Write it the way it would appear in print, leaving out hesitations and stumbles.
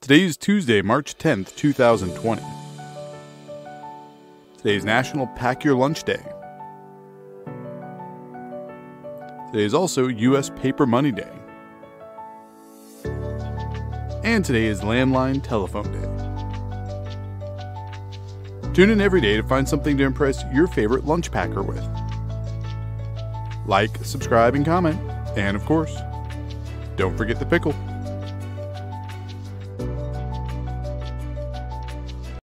Today is Tuesday, March 10th, 2020. Today is National Pack Your Lunch Day. Today is also U.S. Paper Money Day. And today is Landline Telephone Day. Tune in every day to find something to impress your favorite lunch packer with. Like, subscribe, and comment. And of course, don't forget the pickle.